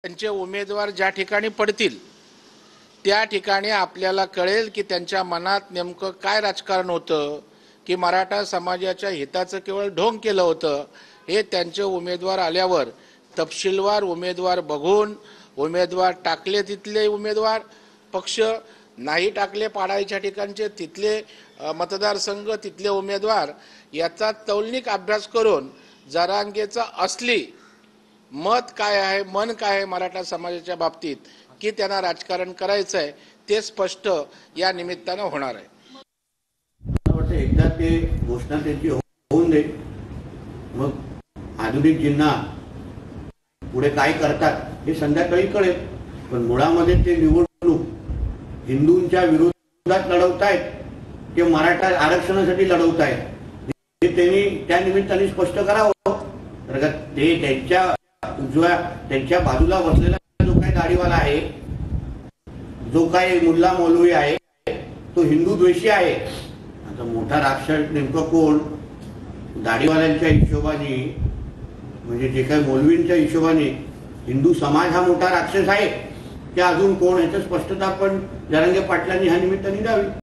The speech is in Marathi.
त्यांचे उमेदवार ज्या ठिकाणी पडतील त्या ठिकाणी आपल्याला कळेल की त्यांच्या मनात नेमकं काय राजकारण होतं, की मराठा समाजाच्या हिताचं केवळ ढोंग केलं होतं। हे त्यांचे उमेदवार आल्यावर तपशीलवार उमेदवार बघून उमेदवार टाकले तिथले उमेदवार पक्ष नाही टाकले पाडायच्या ठिकाणचे तिथले मतदारसंघ तिथले उमेदवार याचा तौलनिक अभ्यास करून जरांगेचा असली मत काय आहे मन काय आहे मराठा समाजाच्या बाबतीत की त्यांना राजकारण करायचं आहे ते स्पष्ट या निमित्तानं होणार आहे। एकदा ते घोषणा त्यांची होऊन दे, मग आधुनिक जिन्ना पुढे काय करतात हे संध्याकाळी कळेल। पण मुळामध्ये ते निवडणूक हिंदूंच्या विरोधात लढवतायत ते मराठा आरक्षणासाठी लढवतायत हे त्यांनी त्या निमित्ताने स्पष्ट करावं। तर ते त्यांच्या बाजूला बसलेला जो काही दाढीवाला आहे, जो काही मुल्ला मौलवी आहे, तो हिंदू द्वेषी आहे। आता मोठा राक्षस नेमका कोण? दाढीवाल्यांच्या हिशोबाने म्हणजे जे काही मौलवींच्या हिशोबाने हिंदू समाज हा मोठा राक्षस आहे की अजून कोण याची स्पष्टता पण जरांगे पाटलांनी ह्या निमित्ताने द्यावी।